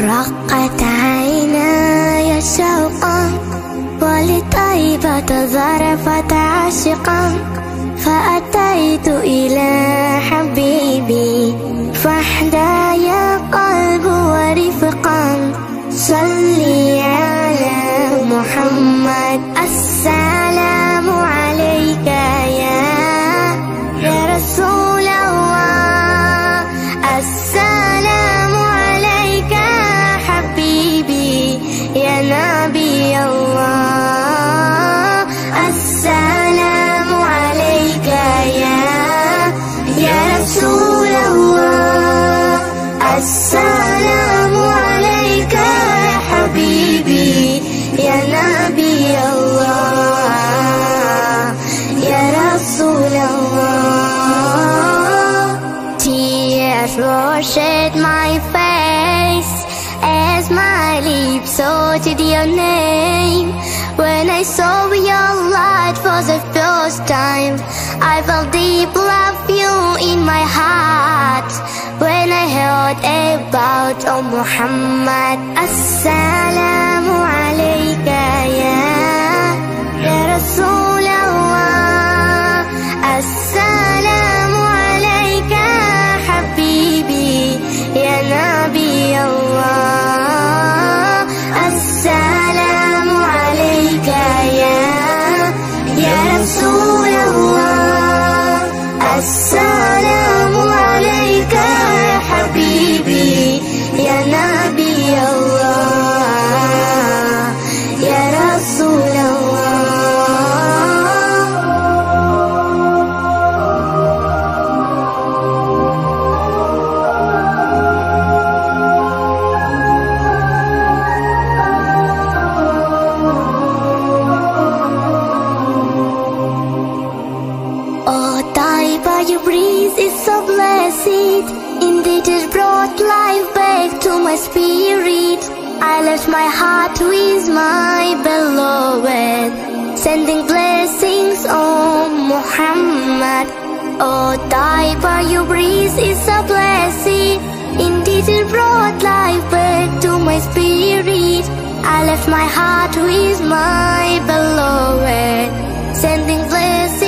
رقت عيناي شوقا ولطيبة ظرفت عاشقا فأتيت إلى حبيبي فاحدايا قلب ورفقا صلي على محمد. السلام عليك يا رسول الله، السلام عليك حبيبي يا نبي الله، السلام عليك يا رسول الله، السلام عليك يا حبيبي يا نبي الله يا رسول الله. Tears washed my face as my lips uttered your name. When I saw your light for the first time, I felt deep love you in my heart. When I heard about Muhammad, Assalamu alayka ya Rasul Allah, Assalamu alayka Habibi ya Nabi Allah, Assalamu alayka ya Rasul Allah, Assalamu alayka Habibi ya Nabi Allah ya Rasul Allah. Oh Taiba, your breeze is so blessed, indeed it brought life back to my spirit. I left my heart with my beloved, sending blessings on Muhammad. Oh Taiba, your breeze is a blessing, indeed it brought life back to my spirit. I left my heart with my beloved, sending blessings